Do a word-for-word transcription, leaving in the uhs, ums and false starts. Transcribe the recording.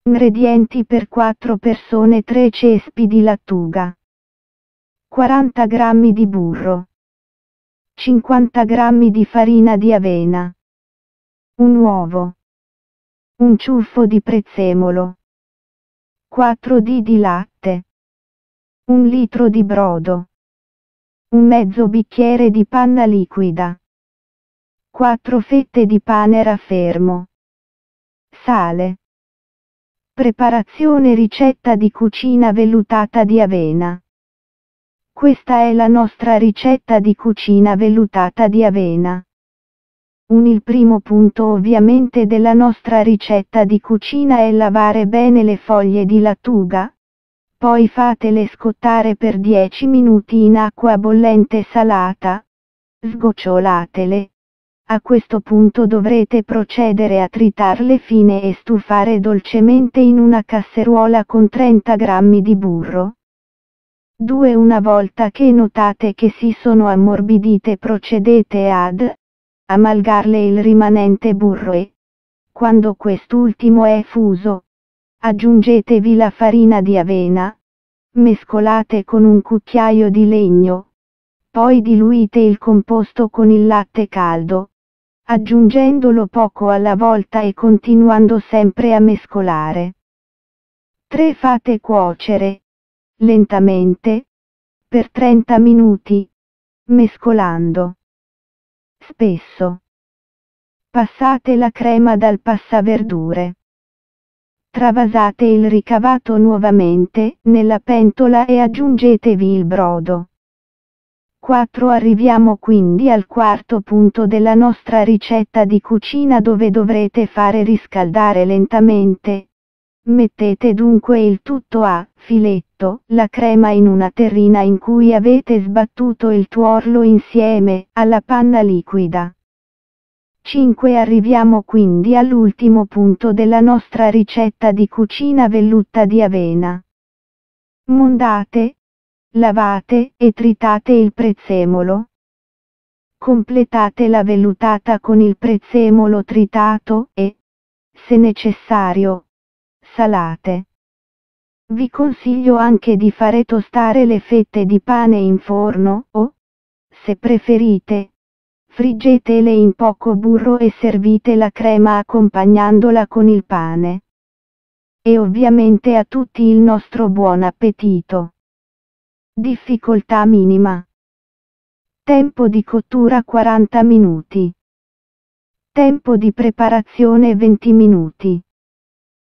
Ingredienti per quattro persone: tre cespi di lattuga, quaranta grammi di burro, cinquanta grammi di farina di avena, un uovo, un ciuffo di prezzemolo, quattro di di latte, un litro di brodo, un mezzo bicchiere di panna liquida, quattro fette di pane raffermo, sale. Preparazione: ricetta di cucina vellutata di avena. Questa è la nostra ricetta di cucina vellutata di avena. Un Il primo punto ovviamente della nostra ricetta di cucina è lavare bene le foglie di lattuga, poi fatele scottare per dieci minuti in acqua bollente salata, sgocciolatele. A questo punto dovrete procedere a tritarle fine e stufare dolcemente in una casseruola con trenta grammi di burro. due Una volta che notate che si sono ammorbidite, procedete ad amalgarle il rimanente burro e, quando quest'ultimo è fuso, aggiungetevi la farina di avena, mescolate con un cucchiaio di legno, poi diluite il composto con il latte caldo, aggiungendolo poco alla volta e continuando sempre a mescolare. tre Fate cuocere, lentamente, per trenta minuti, mescolando spesso. Passate la crema dal passaverdure. Travasate il ricavato nuovamente nella pentola e aggiungetevi il brodo. quattro Arriviamo quindi al quarto punto della nostra ricetta di cucina, dove dovrete fare riscaldare lentamente. Mettete dunque il tutto a filetto, la crema in una terrina in cui avete sbattuto il tuorlo insieme alla panna liquida. cinque Arriviamo quindi all'ultimo punto della nostra ricetta di cucina vellutta di avena. Mondate, lavate e tritate il prezzemolo. Completate la vellutata con il prezzemolo tritato e, se necessario, salate. Vi consiglio anche di fare tostare le fette di pane in forno o, se preferite, friggetele in poco burro e servite la crema accompagnandola con il pane. E ovviamente a tutti il nostro buon appetito. Difficoltà minima. Tempo di cottura quaranta minuti. Tempo di preparazione venti minuti.